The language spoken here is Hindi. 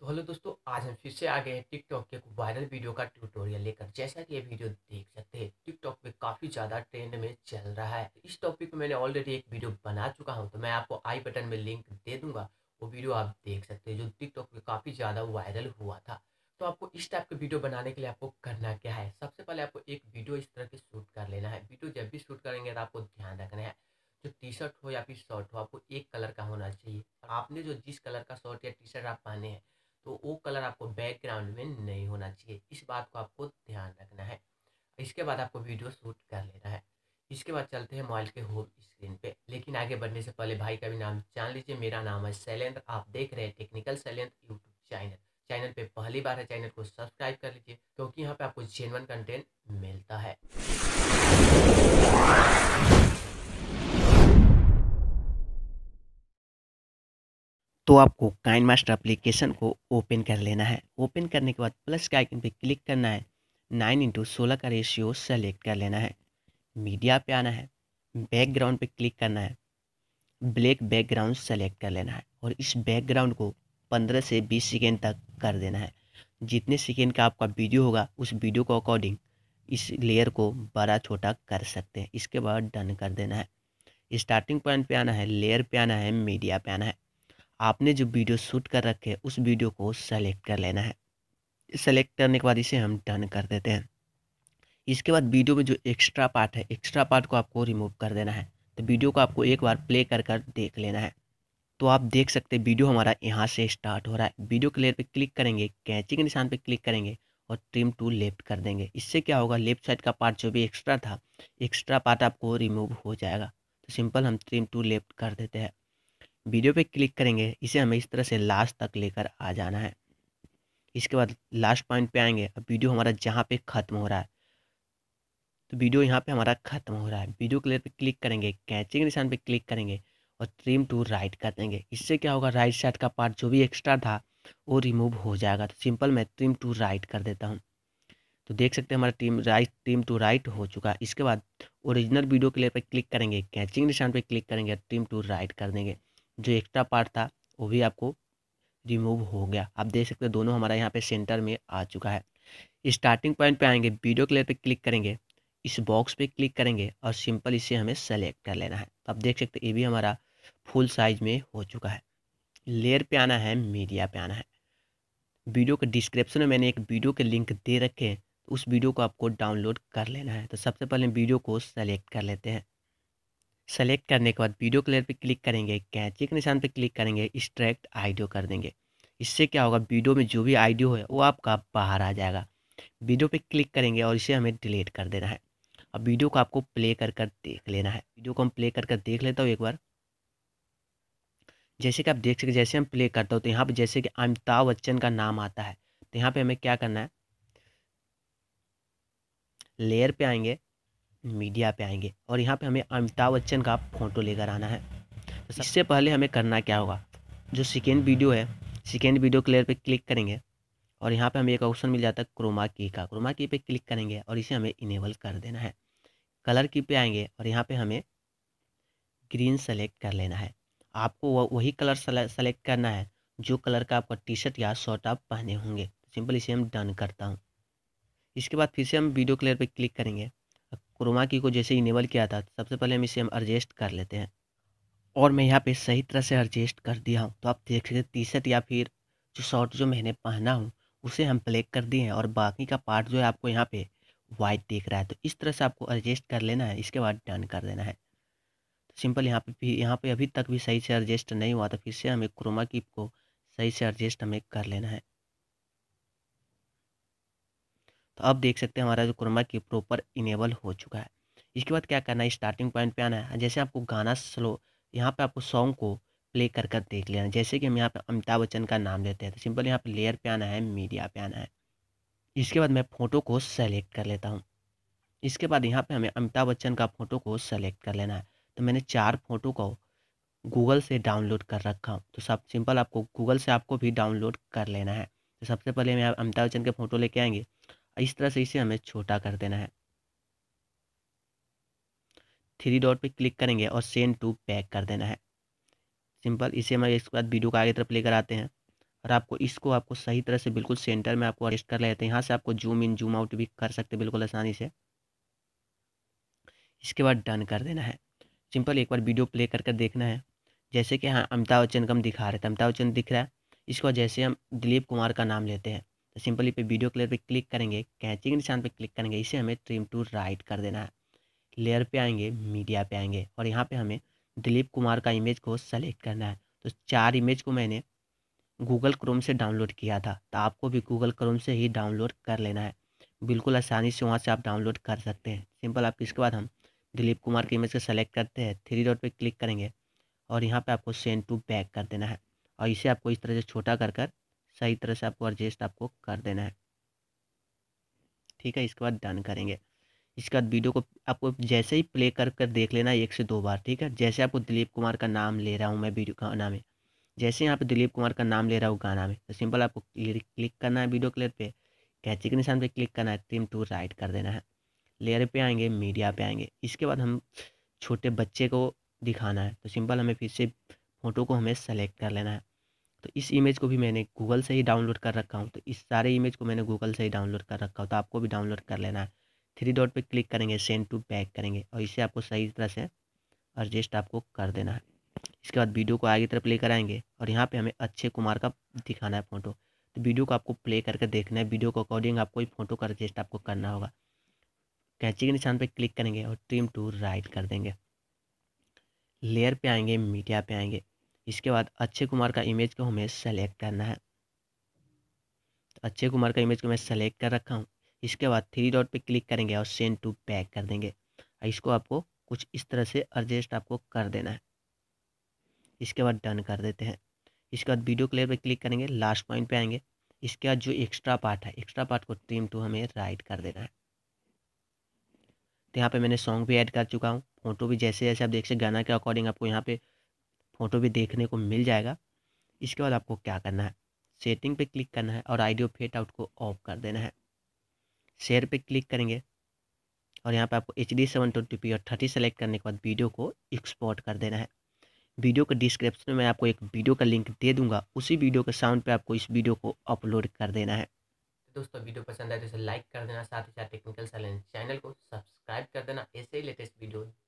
हेलो दोस्तों, आज हम फिर से आ गए हैं टिकटॉक के एक वायरल वीडियो का ट्यूटोरियल लेकर। जैसा कि ये वीडियो देख सकते हैं, टिकटॉक पे काफ़ी ज़्यादा ट्रेंड में चल रहा है। इस टॉपिक पे मैंने ऑलरेडी एक वीडियो बना चुका हूं, तो मैं आपको आई बटन में लिंक दे दूंगा। वो वीडियो आप देख सकते हैं, जो टिकटॉक पे काफ़ी ज़्यादा वायरल हुआ था। तो आपको इस टाइप के वीडियो बनाने के लिए आपको करना क्या है, सबसे पहले आपको एक वीडियो इस तरह की शूट कर लेना है। वीडियो जब भी शूट करेंगे तो आपको ध्यान रखना है, जो टी शर्ट हो या फिर शर्ट हो, आपको एक कलर का होना चाहिए। और आपने जो जिस कलर का शर्ट या टी शर्ट आप पहने हैं, तो वो कलर आपको बैकग्राउंड में नहीं होना चाहिए। इस बात को आपको ध्यान रखना है। इसके बाद आपको वीडियो शूट कर लेना है। इसके बाद चलते हैं मोबाइल के होम स्क्रीन पे। लेकिन आगे बढ़ने से पहले भाई का भी नाम जान लीजिए। मेरा नाम है शैलेंद्र, आप देख रहे हैं technical Shailendra YouTube channel. Channel पे पहली बार है, चैनल को सब्सक्राइब कर लीजिए, क्योंकि यहाँ पे आपको जेन्युइन कंटेंट मिलता है। तो आपको काइंड मास्टर एप्लीकेशन को ओपन कर लेना है। ओपन करने के बाद प्लस के आइकन पे क्लिक करना है। 9:16 का रेशियो सेलेक्ट कर लेना है। मीडिया पे आना है, बैकग्राउंड पे क्लिक करना है, ब्लैक बैकग्राउंड सेलेक्ट कर लेना है और इस बैकग्राउंड को 15 से 20 सेकेंड तक कर देना है। जितने सेकेंड का आपका वीडियो होगा उस वीडियो को अकॉर्डिंग इस लेयर को बड़ा छोटा कर सकते हैं। इसके बाद डन कर देना है। स्टार्टिंग पॉइंट पे आना है, लेयर पे आना है, मीडिया पे आना है। आपने जो वीडियो शूट कर रखे हैं उस वीडियो को सेलेक्ट कर लेना है। सेलेक्ट करने के बाद इसे हम डन कर देते हैं। इसके बाद वीडियो में जो एक्स्ट्रा पार्ट है, एक्स्ट्रा पार्ट को आपको रिमूव कर देना है। तो वीडियो को आपको एक बार प्ले कर कर देख लेना है। तो आप देख सकते हैं वीडियो हमारा यहाँ से स्टार्ट हो रहा है। वीडियो के लेयर पे क्लिक करेंगे, कैंची के निशान पे क्लिक करेंगे और ट्रिम टू लेफ्ट कर देंगे। इससे क्या होगा, लेफ्ट साइड का पार्ट जो भी एक्स्ट्रा था, एक्स्ट्रा पार्ट आपको रिमूव हो जाएगा। तो सिंपल हम ट्रिम टू लेफ्ट कर देते हैं। वीडियो पे क्लिक करेंगे, इसे हमें इस तरह से लास्ट तक लेकर आ जाना है। इसके बाद लास्ट पॉइंट पे आएंगे। अब वीडियो हमारा जहाँ पे ख़त्म हो रहा है, तो वीडियो यहाँ पे हमारा ख़त्म हो रहा है। वीडियो क्लियर पे क्लिक करेंगे, कैंची के निशान पे क्लिक करेंगे और ट्रिम टू राइट कर देंगे। इससे क्या होगा, राइट साइड का पार्ट जो भी एक्स्ट्रा था वो रिमूव हो जाएगा। तो सिंपल मैं ट्रिम टू राइट कर देता हूँ। तो देख सकते हैं हमारा ट्रिम टू राइट हो चुका है। इसके बाद ओरिजिनल वीडियो क्लियर पे क्लिक करेंगे, कैंची के निशान पे क्लिक करेंगे, ट्रिम टू राइट कर देंगे। जो एक्स्ट्रा पार्ट था वो भी आपको रिमूव हो गया। आप देख सकते हैं दोनों हमारा यहाँ पे सेंटर में आ चुका है। स्टार्टिंग पॉइंट पे आएंगे, वीडियो क्लियर पे क्लिक करेंगे, इस बॉक्स पे क्लिक करेंगे और सिंपल इसे हमें सेलेक्ट कर लेना है। तो आप देख सकते हैं ये भी हमारा फुल साइज में हो चुका है। लेयर पे आना है, मीडिया पे आना है। वीडियो के डिस्क्रिप्शन में मैंने एक वीडियो के लिंक दे रखे हैं, तो उस वीडियो को आपको डाउनलोड कर लेना है। तो सबसे पहले वीडियो को सेलेक्ट कर लेते हैं। सेलेक्ट करने के बाद वीडियो क्लियर पे क्लिक करेंगे, कैंची के निशान पे क्लिक करेंगे, एक्सट्रैक्ट ऑडियो कर देंगे। इससे क्या होगा, वीडियो में जो भी ऑडियो है वो आपका बाहर आ जाएगा। वीडियो पे क्लिक करेंगे और इसे हमें डिलीट कर देना है। अब वीडियो को आपको प्ले कर कर देख लेना है। वीडियो को हम प्ले कर कर देख लेता हूँ एक बार। जैसे कि आप देख सकते, जैसे हम प्ले करता हूँ तो यहाँ पे जैसे कि अमिताभ बच्चन का नाम आता है। तो यहाँ पे हमें क्या करना है, लेयर पे आएंगे, मीडिया पे आएंगे और यहाँ पे हमें अमिताभ बच्चन का फ़ोटो लेकर आना है। तो इससे पहले हमें करना क्या होगा, जो सेकेंड वीडियो है, सेकेंड वीडियो क्लियर पे क्लिक करेंगे और यहाँ पे हमें एक ऑप्शन मिल जाता है क्रोमा की का। क्रोमा की पे क्लिक करेंगे और इसे हमें इनेबल कर देना है। कलर की पे आएंगे और यहाँ पे हमें ग्रीन सेलेक्ट कर लेना है। आपको वही कलर सेलेक्ट करना है जो कलर का आपका टी शर्ट या शर्ट आप पहने होंगे। सिंपल इसे हम डन करता हूँ। इसके बाद फिर से हम वीडियो क्लियर पे क्लिक करेंगे। क्रोमा की को जैसे इनेबल किया था, सबसे पहले हम इसे एडजस्ट कर लेते हैं और मैं यहाँ पे सही तरह से एडजस्ट कर दिया हूँ। तो आप देख सकते टी शर्ट या फिर जो शर्ट जो मैंने पहना हूँ उसे हम ब्लैक कर दिए हैं और बाकी का पार्ट जो है आपको यहाँ पे वाइट दिख रहा है। तो इस तरह से आपको एडजस्ट कर लेना है। इसके बाद डन कर देना है। तो सिंपल यहाँ पे भी, यहाँ पे अभी तक भी सही से एडजस्ट नहीं हुआ, तो फिर से हमें क्रोमा की को सही से एडजस्ट हमें कर लेना है। तो अब देख सकते हैं हमारा जो क्रोमा की प्रॉपर इनेबल हो चुका है। इसके बाद क्या करना है, स्टार्टिंग पॉइंट पे आना है। जैसे आपको गाना स्लो, यहाँ पे आपको सॉन्ग को प्ले कर कर देख लेना है। जैसे कि हम यहाँ पे अमिताभ बच्चन का नाम लेते हैं, तो सिंपल यहाँ पे लेयर पे आना है, मीडिया पे आना है। इसके बाद मैं फ़ोटो को सेलेक्ट कर लेता हूँ। इसके बाद यहाँ पे हमें अमिताभ बच्चन का फ़ोटो को सेलेक्ट कर लेना है। तो मैंने 4 फ़ोटो को गूगल से डाउनलोड कर रखा हूँ। तो सब सिंपल आपको गूगल से आपको भी डाउनलोड कर लेना है। तो सबसे पहले हम अमिताभ बच्चन के फ़ोटो लेके आएंगे। इस तरह से इसे हमें छोटा कर देना है। 3 डॉट पे क्लिक करेंगे और सेंड टू बैक कर देना है। सिंपल इसे मैं इसके बाद वीडियो को आगे तरफ लेकर आते हैं। और आपको इसको आपको सही तरह से बिल्कुल सेंटर में आपको एडजस्ट कर लेते हैं। यहाँ से आपको जूम इन जूम आउट भी कर सकते हैं बिल्कुल आसानी से। इसके बाद डन कर देना है। सिंपल एक बार वीडियो प्ले कर देखना है। जैसे कि हाँ अमिताभ बच्चन का हम दिखा रहे थे, अमिताभ बच्चन दिख रहा है। इसके बाद जैसे हम दिलीप कुमार का नाम लेते हैं तो सिंपली पे वीडियो क्लियर पे क्लिक करेंगे, कैंची के निशान पे क्लिक करेंगे, इसे हमें ट्रिम टू राइट कर देना है। लेयर पे आएंगे, मीडिया पे आएंगे और यहाँ पे हमें दिलीप कुमार का इमेज को सेलेक्ट करना है। तो 4 इमेज को मैंने गूगल क्रोम से डाउनलोड किया था, तो आपको भी गूगल क्रोम से ही डाउनलोड कर लेना है। बिल्कुल आसानी से वहाँ से आप डाउनलोड कर सकते हैं। सिंपल आप इसके बाद हम दिलीप कुमार के इमेज को सेलेक्ट करते हैं, 3 डॉट पे क्लिक करेंगे और यहाँ पे आपको सेंड टू बैक कर देना है और इसे आपको इस तरह से छोटा कर कर सही तरह से आपको एडजस्ट आपको कर देना है। ठीक है, इसके बाद डन करेंगे। इसके बाद वीडियो को आपको जैसे ही प्ले कर कर देख लेना है 1 से 2 बार। ठीक है, जैसे आपको दिलीप कुमार का नाम ले रहा हूँ मैं वीडियो गाना में, जैसे यहाँ पे दिलीप कुमार का नाम ले रहा हूँ गाना में, तो सिंपल आपको क्लिक करना है वीडियो क्लिप पे, कैंची के निशान पे क्लिक करना है, ट्रिम टू राइट कर देना है। लेयर पे आएंगे, मीडिया पे आएंगे। इसके बाद हम छोटे बच्चे को दिखाना है, तो सिंपल हमें फिर से फ़ोटो को हमें सेलेक्ट कर लेना है। तो इस इमेज को भी मैंने गूगल से ही डाउनलोड कर रखा हूँ, तो इस सारे इमेज को मैंने गूगल से ही डाउनलोड कर रखा हूँ, तो आपको भी डाउनलोड कर लेना है। 3 डॉट पे क्लिक करेंगे, सेंड टू बैक करेंगे और इसे आपको सही तरह से एडजस्ट आपको कर देना है। इसके बाद वीडियो को आगे तरफ प्ले कराएंगे और यहाँ पे हमें अक्षय कुमार का दिखाना है फ़ोटो, तो वीडियो को आपको प्ले करके देखना है। वीडियो को अकॉर्डिंग आपको फ़ोटो का एडजस्ट आपको करना होगा। कैंची के निशान पे क्लिक करेंगे और ट्रिम टू राइट कर देंगे। लेयर पे आएंगे, मीडिया पे आएंगे। इसके बाद अक्षय कुमार का इमेज को हमें सेलेक्ट करना है, तो अक्षय कुमार का इमेज को मैं सेलेक्ट कर रखा हूँ। इसके बाद 3 डॉट पे क्लिक करेंगे और सेंड टू बैक कर देंगे। इसको आपको कुछ इस तरह से एडजस्ट आपको कर देना है। इसके बाद डन कर देते हैं। इसके बाद वीडियो क्लियर पे क्लिक करेंगे, लास्ट पॉइंट पे आएंगे। इसके बाद जो एक्स्ट्रा पार्ट है, एक्स्ट्रा पार्ट को ट्रिम टू हमें राइट कर देना है। तो यहाँ पे मैंने सॉन्ग भी ऐड कर चुका हूँ, फोटो भी जैसे जैसे आप देख सकते गाना के अकॉर्डिंग आपको यहाँ पे फोटो भी देखने को मिल जाएगा। इसके बाद आपको क्या करना है, सेटिंग पे क्लिक करना है और ऑडियो फेड आउट को ऑफ कर देना है। शेयर पे क्लिक करेंगे और यहाँ पे आपको HD 720p और 30 सेलेक्ट करने के बाद वीडियो को एक्सपोर्ट कर देना है। वीडियो के डिस्क्रिप्शन में मैं आपको एक वीडियो का लिंक दे दूंगा, उसी वीडियो के साउंड पे आपको इस वीडियो को अपलोड कर देना है। तो दोस्तों वीडियो पसंद आए तो इसे लाइक कर देना, साथ ही साथ टेक्निकल चैनल को सब्सक्राइब कर देना ऐसे ही लेटेस्ट वीडियो